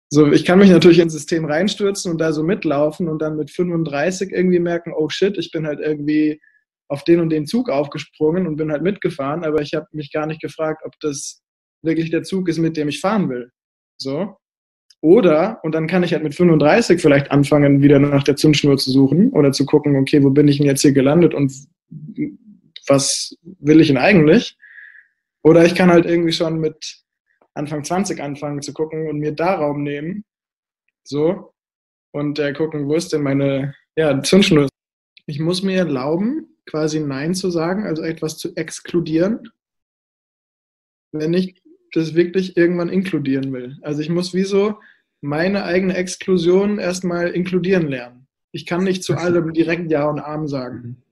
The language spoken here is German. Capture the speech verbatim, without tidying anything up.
So, ich kann mich natürlich ins System reinstürzen und da so mitlaufen und dann mit fünfunddreißig irgendwie merken, oh shit, ich bin halt irgendwie auf den und den Zug aufgesprungen und bin halt mitgefahren, aber ich habe mich gar nicht gefragt, ob das wirklich der Zug ist, mit dem ich fahren will. So. Oder, und dann kann ich halt mit fünfunddreißig vielleicht anfangen, wieder nach der Zündschnur zu suchen oder zu gucken, okay, wo bin ich denn jetzt hier gelandet und was will ich denn eigentlich? Oder ich kann halt irgendwie schon mit Anfang zwanzig anfangen zu gucken und mir da Raum nehmen. So. Und äh, gucken, wo ist denn meine ja, Zündschnur? Ich muss mir erlauben, quasi Nein zu sagen, also etwas zu exkludieren, wenn ich das wirklich irgendwann inkludieren will. Also ich muss wie so meine eigene Exklusion erstmal inkludieren lernen. Ich kann nicht zu allem direkt Ja und Amen sagen.